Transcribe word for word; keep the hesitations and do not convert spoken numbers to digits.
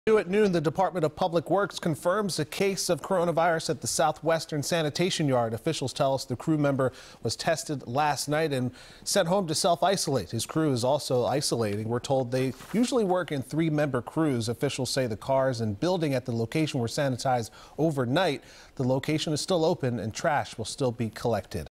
New at noon, the Department of Public Works confirms a case of coronavirus at the Southwestern Sanitation Yard. Officials tell us the crew member was tested last night and sent home to self-isolate. His crew is also isolating. We're told they usually work in three-member crews. Officials say the cars and building at the location were sanitized overnight. The location is still open and trash will still be collected.